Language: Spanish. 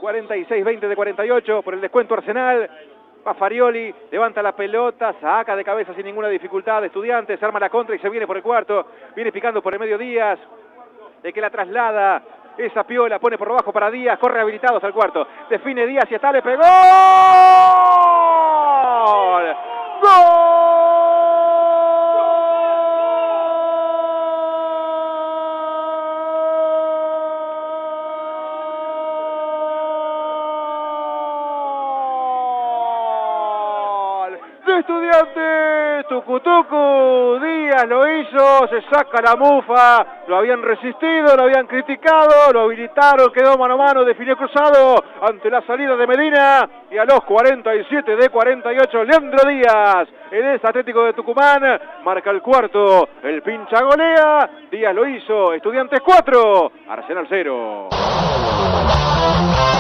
46-20 de 48 por el descuento Arsenal. Va Farioli, levanta la pelota, saca de cabeza sin ninguna dificultad. Estudiantes, arma la contra y se viene por el cuarto. Viene picando por el medio Díaz, de que la traslada. Esa Piola pone por bajo para Díaz, corre habilitado hasta el cuarto. Define Díaz y está, le pegó. ¡Gol! De Estudiantes, Tucutucu, Díaz lo hizo, se saca la mufa, lo habían resistido, lo habían criticado, lo habilitaron, quedó mano a mano, definió cruzado ante la salida de Medina y a los 47 de 48, Leandro Díaz, el Atlético de Tucumán, marca el cuarto, el pincha golea, Díaz lo hizo, Estudiantes 4, Arsenal 0.